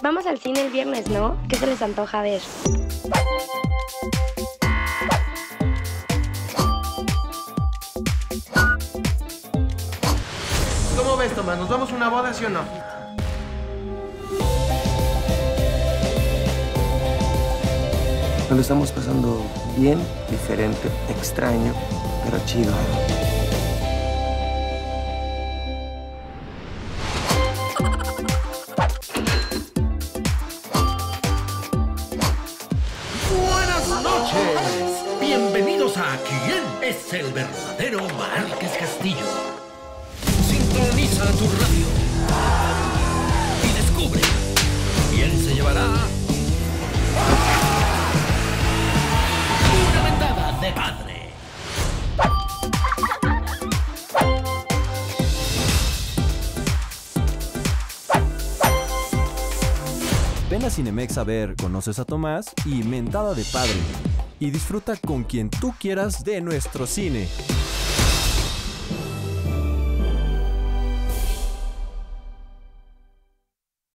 Vamos al cine el viernes, ¿no? ¿Qué se les antoja ver? ¿Cómo ves, Tomás? ¿Nos vamos a una boda, sí o no? Lo estamos pasando bien, diferente, extraño, pero chido. Buenas noches. Bienvenidos a ¿Quién es el verdadero Márquez Castillo? Sintoniza tu radio y descubre quién se llevará una mentada de padre. Ven a Cinemex a ver Conoces a Tomás y Mentada de Padre. Y disfruta con quien tú quieras de nuestro cine.